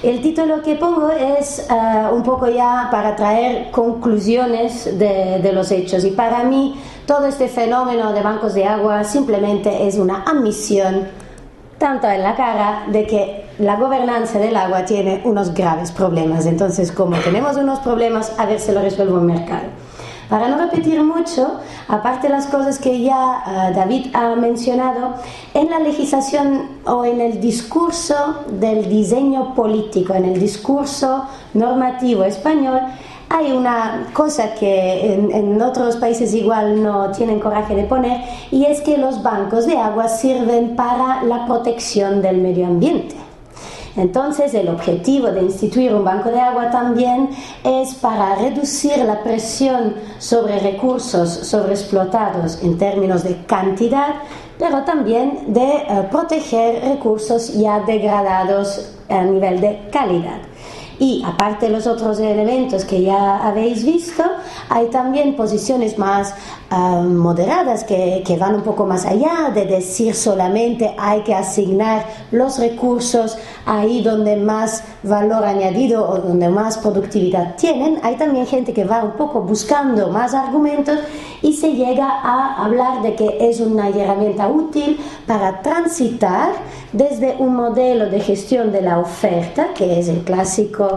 El título que pongo es un poco ya para traer conclusiones de los hechos, y para mí todo este fenómeno de bancos de agua simplemente es una admisión tanto en la cara de que la gobernanza del agua tiene unos graves problemas. Entonces, como tenemos unos problemas, a ver si lo resuelve el mercado. Para no repetir mucho, aparte de las cosas que ya David ha mencionado, en la legislación o en el discurso del diseño político, en el discurso normativo español, hay una cosa que en otros países igual no tienen coraje de poner, y es que los bancos de agua sirven para la protección del medio ambiente. Entonces, el objetivo de instituir un banco de agua también es para reducir la presión sobre recursos sobreexplotados en términos de cantidad, pero también de proteger recursos ya degradados a nivel de calidad. Y aparte de los otros elementos que ya habéis visto, hay también posiciones más moderadas que van un poco más allá de decir solamente hay que asignar los recursos ahí donde más valor añadido o donde más productividad tienen. Hay también gente que va un poco buscando más argumentos y se llega a hablar de que es una herramienta útil para transitar desde un modelo de gestión de la oferta, que es el clásico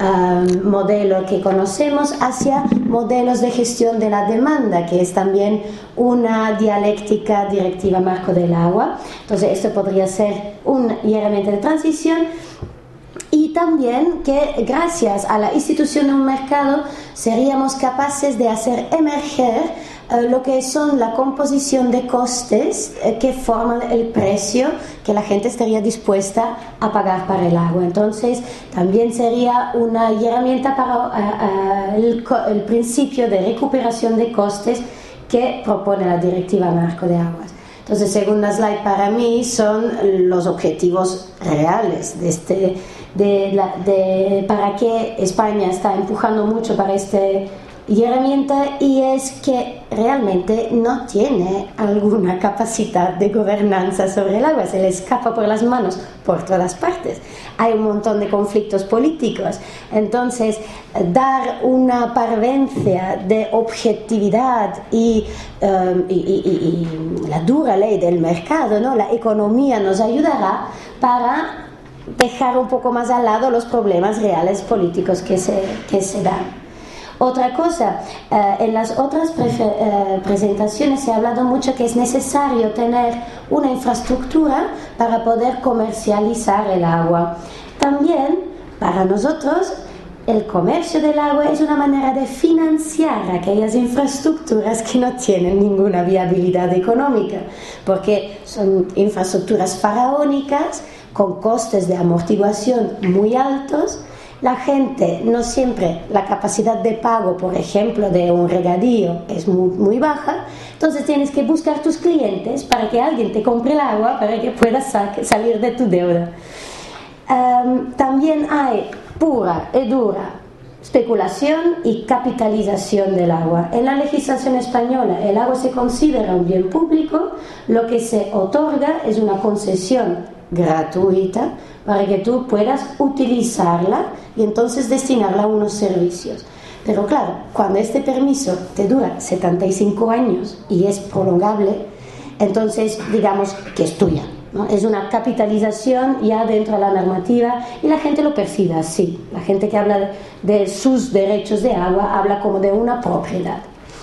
modelo que conocemos, hacia modelos de gestión de la demanda, que es también una dialéctica directiva marco del agua. Entonces esto podría ser una herramienta de transición, y también que gracias a la institución de un mercado seríamos capaces de hacer emerger lo que son la composición de costes que forman el precio que la gente estaría dispuesta a pagar para el agua. Entonces también sería una herramienta para el principio de recuperación de costes que propone la directiva marco de aguas. Entonces, segunda slide para mí son los objetivos reales para qué España está empujando mucho para este herramienta, y es que realmente no tiene alguna capacidad de gobernanza sobre el agua, se le escapa por las manos por todas partes, hay un montón de conflictos políticos. Entonces, dar una parvencia de objetividad y la dura ley del mercado, ¿no? La economía nos ayudará para dejar un poco más al lado los problemas reales políticos que se dan. Otra cosa, en las otras presentaciones se ha hablado mucho que es necesario tener una infraestructura para poder comercializar el agua. También, para nosotros, el comercio del agua es una manera de financiar aquellas infraestructuras que no tienen ninguna viabilidad económica, porque son infraestructuras faraónicas con costes de amortiguación muy altos. La gente no siempre, la capacidad de pago, por ejemplo, de un regadío es muy baja, entonces tienes que buscar tus clientes para que alguien te compre el agua para que puedas salir de tu deuda. También hay pura y dura especulación y capitalización del agua. En la legislación española el agua se considera un bien público, lo que se otorga es una concesión gratuita para que tú puedas utilizarla y entonces destinarla a unos servicios. Pero claro, cuando este permiso te dura 75 años y es prolongable, entonces digamos que es tuya, ¿no? Es una capitalización ya dentro de la normativa y la gente lo percibe así. La gente que habla de sus derechos de agua habla como de una propiedad.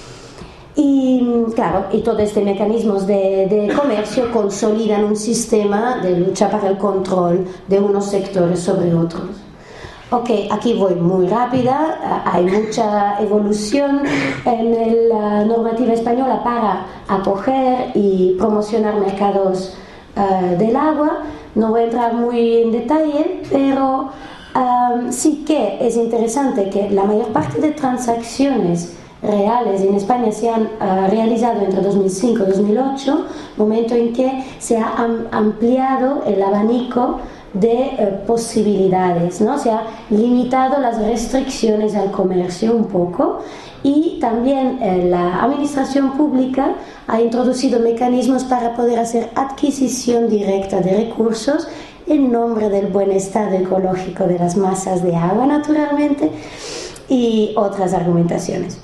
Y claro, y todos estos mecanismos de comercio consolidan un sistema de lucha para el control de unos sectores sobre otros. Ok, aquí voy muy rápida, hay mucha evolución en la normativa española para acoger y promocionar mercados del agua. No voy a entrar muy en detalle, pero sí que es interesante que la mayor parte de transacciones reales en España se han realizado entre 2005 y 2008, momento en que se ha ampliado el abanico de posibilidades, ¿no? Se ha limitado las restricciones al comercio un poco, y también la administración pública ha introducido mecanismos para poder hacer adquisición directa de recursos en nombre del buen estado ecológico de las masas de agua, naturalmente, y otras argumentaciones.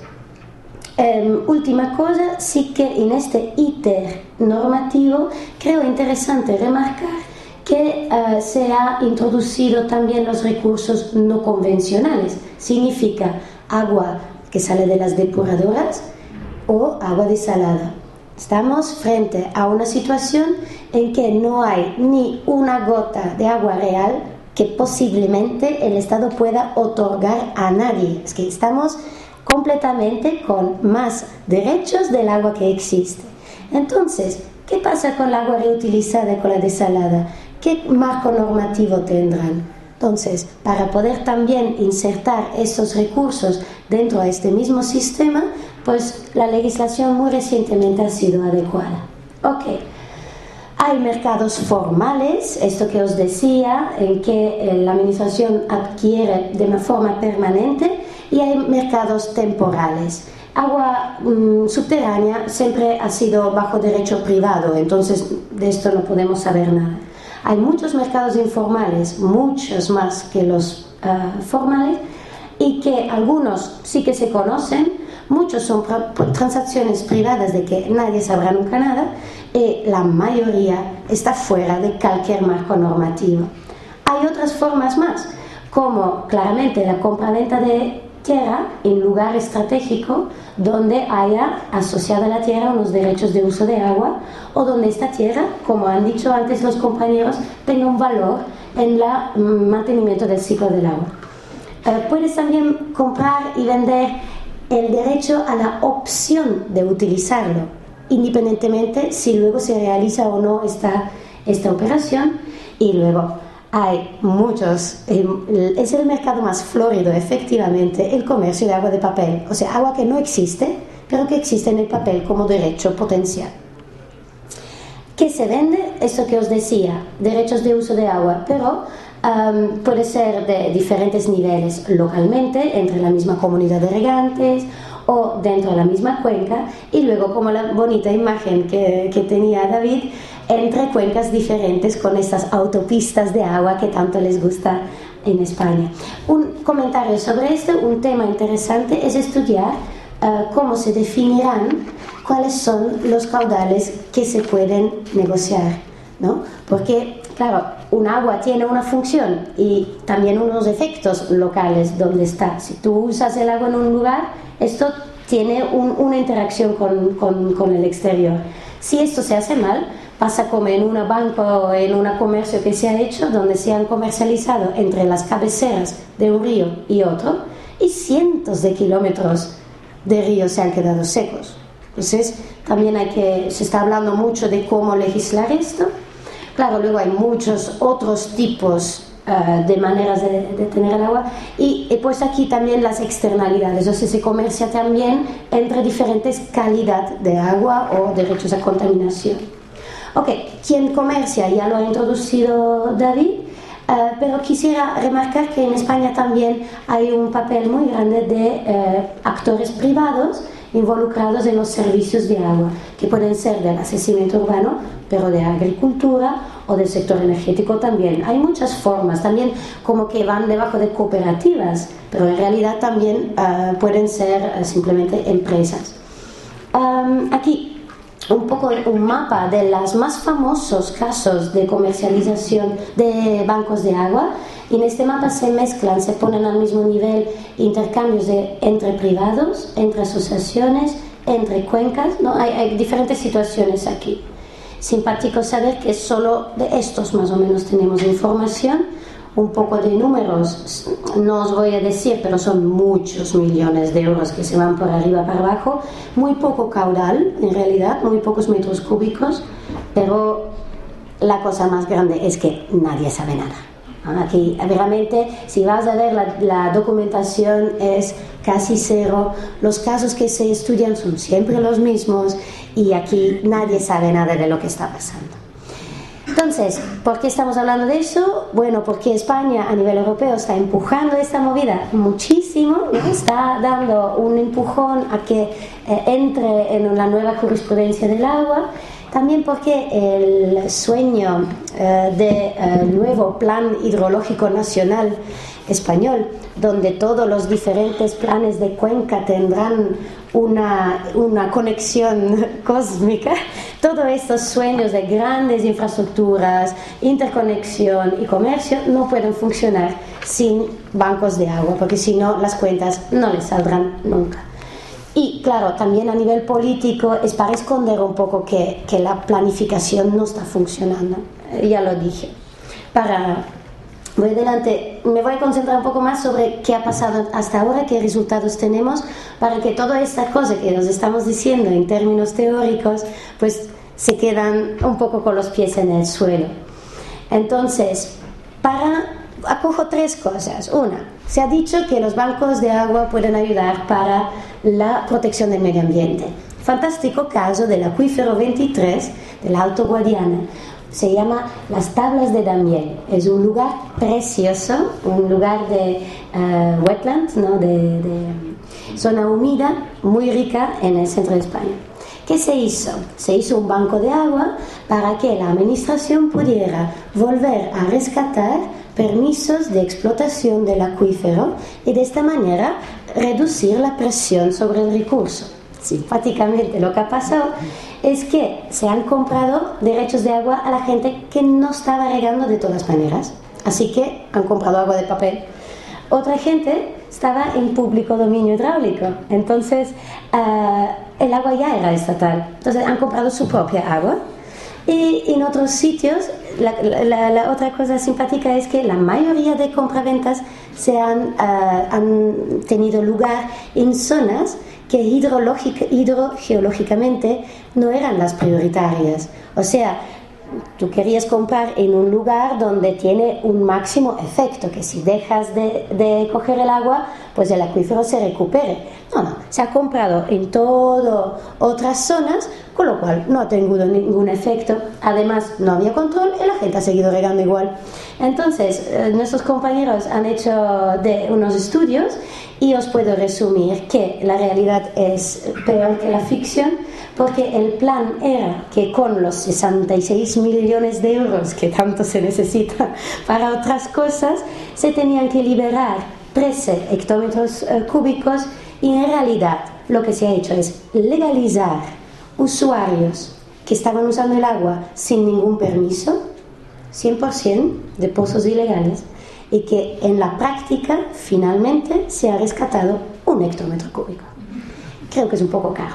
Última cosa, sí que en este íter normativo creo interesante remarcar que se ha introducido también los recursos no convencionales. Significa agua que sale de las depuradoras o agua desalada. Estamos frente a una situación en que no hay ni una gota de agua real que posiblemente el Estado pueda otorgar a nadie. Es que estamos completamente con más derechos del agua que existe. Entonces, ¿qué pasa con el agua reutilizada y con la desalada? ¿Qué marco normativo tendrán? Entonces, para poder también insertar esos recursos dentro de este mismo sistema, pues la legislación muy recientemente ha sido adecuada. Ok. Hay mercados formales, esto que os decía, en que la administración adquiere de una forma permanente, y hay mercados temporales. Agua subterránea siempre ha sido bajo derecho privado, entonces de esto no podemos saber nada. Hay muchos mercados informales, muchos más que los formales, y que algunos sí que se conocen, muchos son transacciones privadas de que nadie sabrá nunca nada, y la mayoría está fuera de cualquier marco normativo. Hay otras formas más, como claramente la compraventa de tierra en lugar estratégico donde haya asociada a la tierra unos derechos de uso de agua, o donde esta tierra, como han dicho antes los compañeros, tenga un valor en el mantenimiento del ciclo del agua. Puedes también comprar y vender el derecho a la opción de utilizarlo, independientemente si luego se realiza o no esta operación. Y luego hay muchos, es el mercado más florido, efectivamente, el comercio de agua de papel, o sea, agua que no existe, pero que existe en el papel como derecho potencial. ¿Qué se vende? Eso que os decía, derechos de uso de agua, pero puede ser de diferentes niveles localmente, entre la misma comunidad de regantes o dentro de la misma cuenca, y luego, como la bonita imagen que tenía David, entre cuencas diferentes con estas autopistas de agua que tanto les gusta en España. Un comentario sobre esto, un tema interesante es estudiar cómo se definirán cuáles son los caudales que se pueden negociar, ¿no? Porque, claro, un agua tiene una función y también unos efectos locales donde está. Si tú usas el agua en un lugar, esto tiene una interacción con el exterior. Si esto se hace mal, pasa como en una banca o en un comercio que se ha hecho, donde se han comercializado entre las cabeceras de un río y otro, y cientos de kilómetros de ríos se han quedado secos. Entonces, también se está hablando mucho de cómo legislar esto. Claro, luego hay muchos otros tipos de maneras de tener el agua, y he puesto aquí también las externalidades, o sea, se comercia también entre diferentes calidades de agua o derechos a contaminación. Ok, quien comercia ya lo ha introducido David, pero quisiera remarcar que en España también hay un papel muy grande de actores privados involucrados en los servicios de agua, que pueden ser del abastecimiento urbano, pero de agricultura o del sector energético también. Hay muchas formas, también como que van debajo de cooperativas, pero en realidad también pueden ser simplemente empresas. Aquí un poco un mapa de los más famosos casos de comercialización de bancos de agua. Y en este mapa se mezclan, se ponen al mismo nivel intercambios entre privados, entre asociaciones, entre cuencas, ¿no? Hay diferentes situaciones aquí. Simpático saber que solo de estos más o menos tenemos información. Un poco de números no os voy a decir, pero son muchos millones de euros que se van por arriba para abajo, muy poco caudal en realidad, muy pocos metros cúbicos, pero la cosa más grande es que nadie sabe nada. Aquí realmente, si vas a ver la documentación, es casi cero, los casos que se estudian son siempre los mismos, y aquí nadie sabe nada de lo que está pasando. Entonces, ¿por qué estamos hablando de eso? Bueno, porque España a nivel europeo está empujando esta movida muchísimo, ¿no? Está dando un empujón a que entre en la nueva jurisprudencia del agua, También porque el sueño del nuevo Plan Hidrológico Nacional español, donde todos los diferentes planes de cuenca tendrán una conexión cósmica, todos estos sueños de grandes infraestructuras, interconexión y comercio no pueden funcionar sin bancos de agua, porque si no las cuentas no les saldrán nunca. Y claro, también a nivel político es para esconder un poco que la planificación no está funcionando, ya lo dije. Voy adelante, me voy a concentrar un poco más sobre qué ha pasado hasta ahora, qué resultados tenemos, para que toda esta cosa que nos estamos diciendo en términos teóricos, pues se quedan un poco con los pies en el suelo. Entonces, acojo tres cosas. Una, se ha dicho que los bancos de agua pueden ayudar para la protección del medio ambiente. Fantástico caso del acuífero 23 del Alto Guadiana. Se llama Las Tablas de Daimiel. Es un lugar precioso, un lugar de wetland, ¿no? de zona humida, muy rica en el centro de España. ¿Qué se hizo? Se hizo un banco de agua para que la administración pudiera volver a rescatar permisos de explotación del acuífero y de esta manera reducir la presión sobre el recurso. Simpáticamente lo que ha pasado es que se han comprado derechos de agua a la gente que no estaba regando de todas maneras, así que han comprado agua de papel. Otra gente estaba en público dominio hidráulico, entonces el agua ya era estatal, entonces han comprado su propia agua. Y en otros sitios, la otra cosa simpática es que la mayoría de compraventas han tenido lugar en zonas que hidrogeológicamente no eran las prioritarias. O sea, tú querías comprar en un lugar donde tiene un máximo efecto, que si dejas de coger el agua, pues el acuífero se recupere. No, se ha comprado en todo otras zonas, con lo cual no ha tenido ningún efecto. Además, no había control y la gente ha seguido regando igual. Entonces, nuestros compañeros han hecho unos estudios y os puedo resumir que la realidad es peor que la ficción, porque el plan era que con los 66 millones de euros que tanto se necesita para otras cosas, se tenían que liberar 13 hectómetros cúbicos, y en realidad lo que se ha hecho es legalizar usuarios que estaban usando el agua sin ningún permiso, 100% de pozos ilegales, y que en la práctica finalmente se ha rescatado 1 hectómetro cúbico. Creo que es un poco caro.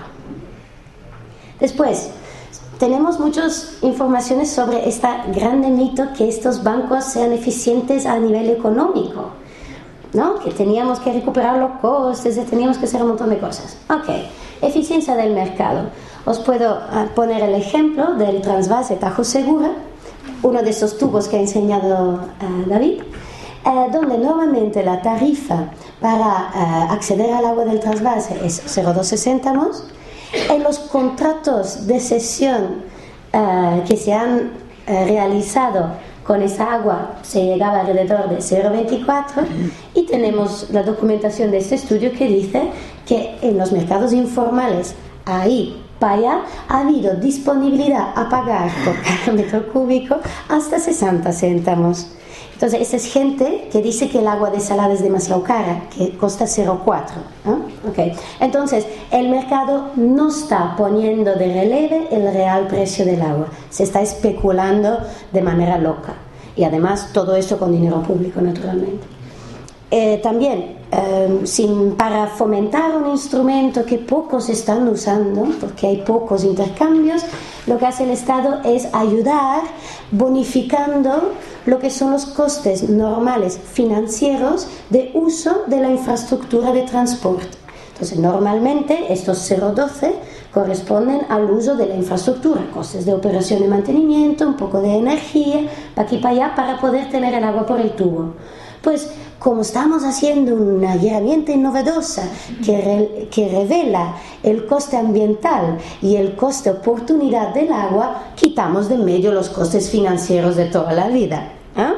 Después, tenemos muchas informaciones sobre este grande mito que estos bancos sean eficientes a nivel económico, ¿no? Que teníamos que recuperar los costes, teníamos que hacer un montón de cosas. Ok, eficiencia del mercado. Os puedo poner el ejemplo del trasvase Tajo Segura, uno de esos tubos que ha enseñado David, donde normalmente la tarifa para acceder al agua del trasvase es 0,12 céntimos. En los contratos de cesión que se han realizado con esa agua se llegaba alrededor de 0,24, y tenemos la documentación de este estudio que dice que en los mercados informales, ahí para allá, ha habido disponibilidad a pagar por cada metro cúbico hasta 60 céntimos. Entonces, esa es gente que dice que el agua desalada es demasiado cara, que cuesta 0,4. Okay. Entonces, el mercado no está poniendo de relieve el real precio del agua. Se está especulando de manera loca. Y además, todo esto con dinero público, naturalmente. También, para fomentar un instrumento que pocos están usando, porque hay pocos intercambios, lo que hace el Estado es ayudar bonificando lo que son los costes normales financieros de uso de la infraestructura de transporte. Entonces, normalmente estos 0,12 corresponden al uso de la infraestructura, costes de operación y mantenimiento, un poco de energía, para aquí para allá, para poder tener el agua por el tubo. Pues, como estamos haciendo una herramienta novedosa que revela el coste ambiental y el coste oportunidad del agua, quitamos de medio los costes financieros de toda la vida.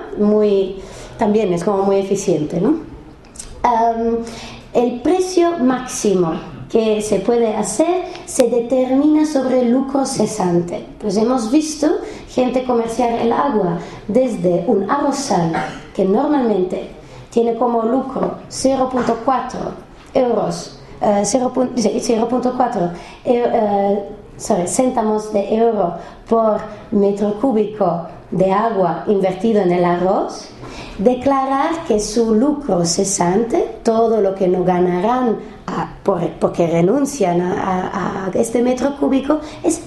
También es como muy eficiente, ¿no? El precio máximo que se puede hacer se determina sobre el lucro cesante. Pues hemos visto gente comerciar el agua desde un arrozal que normalmente tiene como lucro 0.4 euros, 0.4 céntamos de euro por metro cúbico de agua invertido en el arroz, declarar que su lucro cesante, todo lo que no ganarán porque renuncian a este metro cúbico, es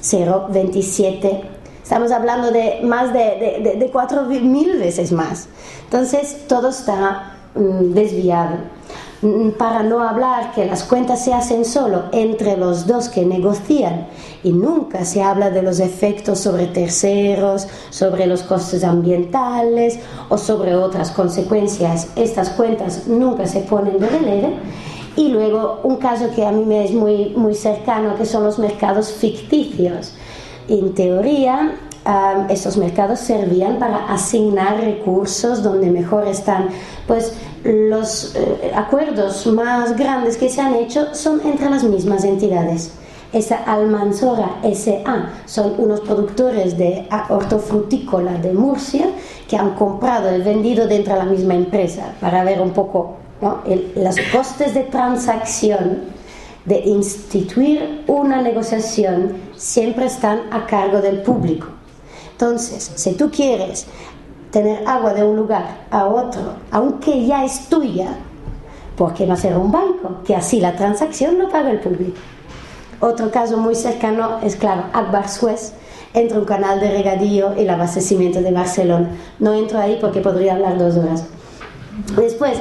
0,27. Estamos hablando de más de 4.000 veces más. Entonces todo está desviado. Para no hablar que las cuentas se hacen solo entre los dos que negocian y nunca se habla de los efectos sobre terceros, sobre los costes ambientales o sobre otras consecuencias. Estas cuentas nunca se ponen de relieve. Y luego un caso que a mí me es muy, muy cercano, que son los mercados ficticios. En teoría, estos mercados servían para asignar recursos donde mejor están. Pues los acuerdos más grandes que se han hecho son entre las mismas entidades. Esa Almanzora S.A. son unos productores de hortofrutícola de Murcia que han comprado y vendido dentro de la misma empresa para ver un poco, ¿no?, los costes de transacción de instituir una negociación siempre están a cargo del público. Entonces, si tú quieres tener agua de un lugar a otro, aunque ya es tuya, ¿por qué no hacer un banco? Que así la transacción lo paga el público. Otro caso muy cercano es, claro, Agbar Suez, entre un canal de regadío y el abastecimiento de Barcelona. No entro ahí porque podría hablar 2 horas. Después,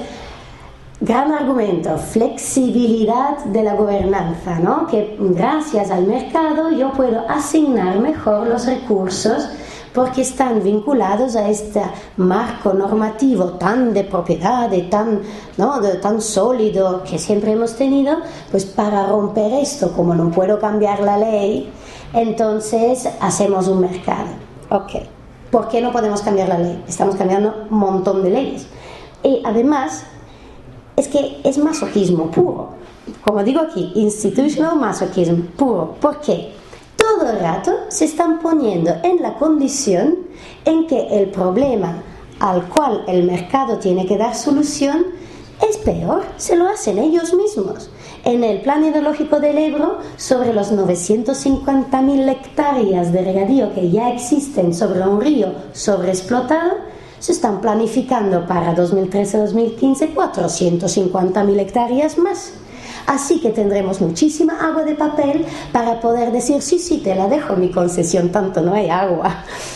gran argumento, flexibilidad de la gobernanza, ¿no? Que gracias al mercado yo puedo asignar mejor los recursos porque están vinculados a este marco normativo tan de propiedad, tan sólido que siempre hemos tenido. Pues para romper esto, como no puedo cambiar la ley, entonces hacemos un mercado. Ok, ¿por qué no podemos cambiar la ley? Estamos cambiando un montón de leyes. Y además, es que es masoquismo puro. Como digo aquí, institutional masoquismo puro. ¿Por qué? Todo el rato se están poniendo en la condición en que el problema al cual el mercado tiene que dar solución es peor, se lo hacen ellos mismos. En el plan hidrológico del Ebro, sobre los 950.000 hectáreas de regadío que ya existen sobre un río sobreexplotado, se están planificando para 2013-2015 450.000 hectáreas más. Así que tendremos muchísima agua de papel para poder decir, sí, te la dejo mi concesión, tanto no hay agua.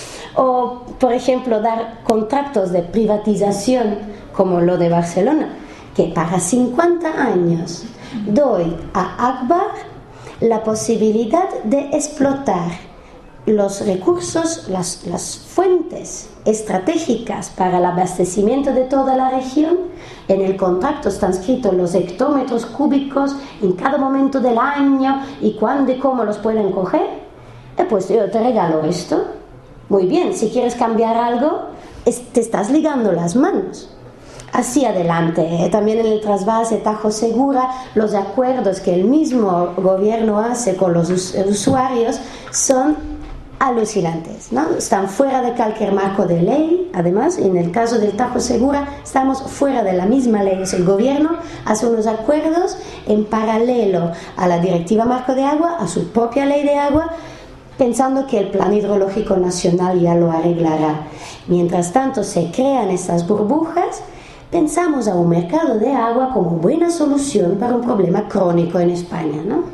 O, por ejemplo, dar contratos de privatización como lo de Barcelona, que para 50 años doy a Agbar la posibilidad de explotar los recursos, las fuentes estratégicas para el abastecimiento de toda la región. En el contrato están escritos los hectómetros cúbicos en cada momento del año y cuándo y cómo los pueden coger. Pues yo te regalo esto. Muy bien, si quieres cambiar algo, te estás ligando las manos. Así adelante. También en el trasvase Tajo Segura, los acuerdos que el mismo gobierno hace con los usuarios son alucinantes, ¿no? Están fuera de cualquier marco de ley. Además, en el caso del Tajo Segura, estamos fuera de la misma ley. El gobierno hace unos acuerdos en paralelo a la Directiva Marco de Agua, a su propia ley de agua, pensando que el Plan Hidrológico Nacional ya lo arreglará. Mientras tanto, se crean estas burbujas. Pensamos a un mercado de agua como buena solución para un problema crónico en España, ¿no?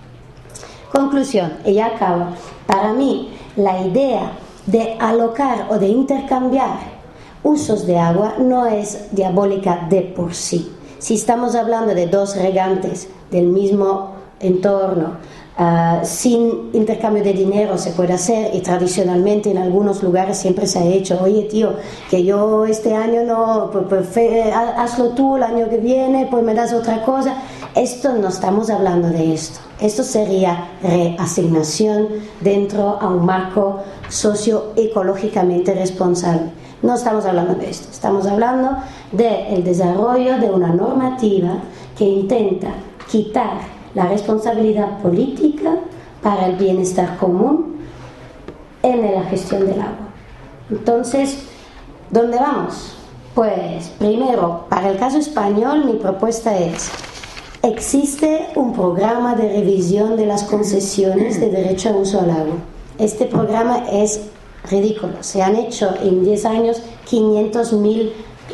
Conclusión, y ya acabo. Para mí, la idea de alocar o de intercambiar usos de agua no es diabólica de por sí. Si estamos hablando de 2 regantes del mismo entorno, sin intercambio de dinero se puede hacer, y tradicionalmente en algunos lugares siempre se ha hecho. Oye tío, que yo este año no, pues hazlo tú, el año que viene pues me das otra cosa. Esto no estamos hablando de esto. Esto sería reasignación dentro a un marco socioecológicamente responsable. No estamos hablando de esto. Estamos hablando del desarrollo de una normativa que intenta quitar la responsabilidad política para el bienestar común en la gestión del agua. Entonces, ¿dónde vamos? Pues primero, para el caso español, mi propuesta es: existe un programa de revisión de las concesiones de derecho a uso al agua. Este programa es ridículo. Se han hecho en 10 años 500.000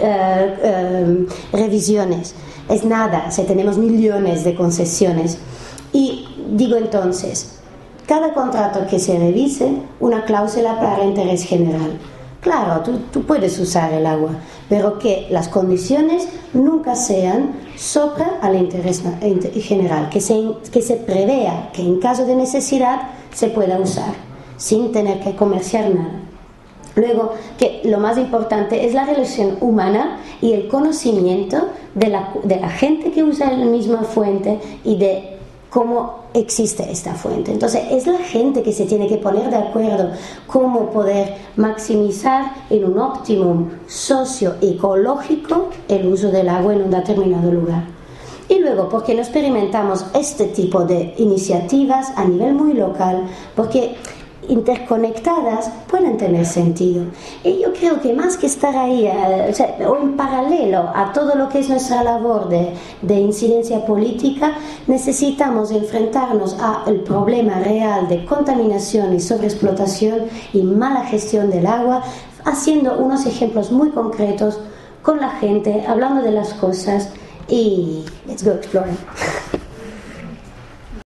revisiones. Es nada, tenemos millones de concesiones. Y digo entonces, cada contrato que se revise, una cláusula para interés general. Claro, tú puedes usar el agua, pero que las condiciones nunca sean sobre al interés general, que se prevea que en caso de necesidad se pueda usar, sin tener que comerciar nada. Luego, que lo más importante es la relación humana y el conocimiento de la gente que usa la misma fuente y de cómo existe esta fuente. Entonces, es la gente que se tiene que poner de acuerdo cómo poder maximizar en un óptimum socioecológico el uso del agua en un determinado lugar. Y luego, porque no experimentamos este tipo de iniciativas a nivel muy local, porque interconectadas pueden tener sentido. Y yo creo que más que estar ahí o en paralelo a todo lo que es nuestra labor de incidencia política, necesitamos enfrentarnos al problema real de contaminación y sobreexplotación y mala gestión del agua, haciendo unos ejemplos muy concretos con la gente, hablando de las cosas y let's go exploring.